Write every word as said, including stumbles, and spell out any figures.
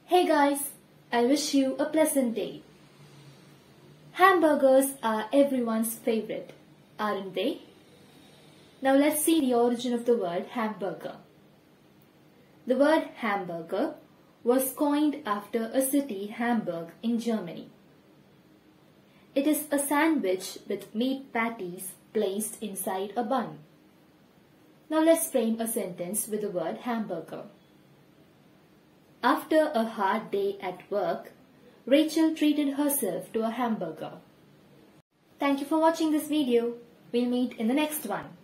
Hey guys, I wish you a pleasant day. Hamburgers are everyone's favorite, aren't they? Now let's see the origin of the word hamburger. The word hamburger was coined after a city, Hamburg, in Germany. It is a sandwich with meat patties placed inside a bun. Now let's frame a sentence with the word hamburger. After a hard day at work, Rachel treated herself to a hamburger. Thank you for watching this video. We'll meet in the next one.